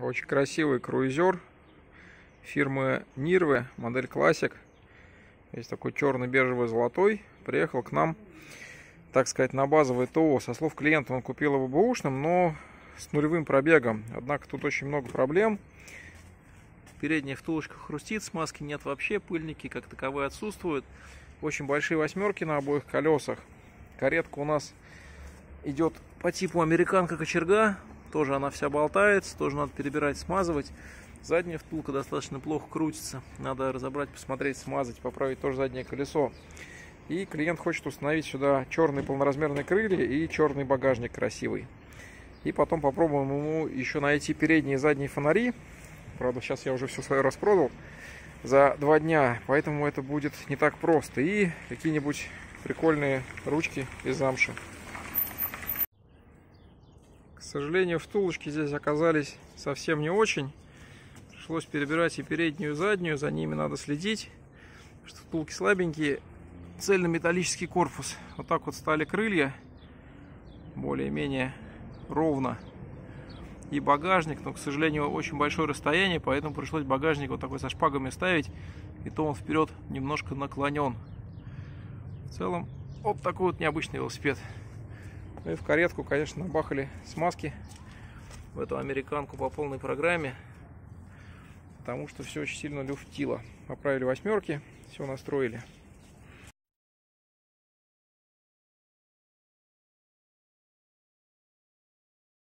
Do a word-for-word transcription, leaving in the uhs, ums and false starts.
Очень красивый круизер фирмы Нирве, модель Classic. Есть такой черный, бежевый, золотой. Приехал к нам, так сказать, на базовый ТО. Со слов клиента, он купил его бэушным, но с нулевым пробегом. Однако тут очень много проблем. Передняя втулочка хрустит, смазки нет вообще, пыльники как таковые отсутствуют. Очень большие восьмерки на обоих колесах. Каретка у нас идет по типу американка кочерга. Тоже она вся болтается, тоже надо перебирать, смазывать. Задняя втулка достаточно плохо крутится. Надо разобрать, посмотреть, смазать, поправить тоже заднее колесо. И клиент хочет установить сюда черные полноразмерные крылья и черный багажник красивый. И потом попробуем ему еще найти передние и задние фонари. Правда, сейчас я уже все свое распродал за два дня, поэтому это будет не так просто. И какие-нибудь прикольные ручки из замши. К сожалению, втулочки здесь оказались совсем не очень. Пришлось перебирать и переднюю, и заднюю. За ними надо следить, что втулки слабенькие. Цельнометаллический корпус. Вот так вот стали крылья. Более-менее ровно. И багажник, но, к сожалению, очень большое расстояние, поэтому пришлось багажник вот такой со шпагами ставить. И то он вперед немножко наклонен. В целом, вот такой вот необычный велосипед. Ну и в каретку, конечно, набахали смазки в эту американку по полной программе, потому что все очень сильно люфтило. Поправили восьмерки, все настроили.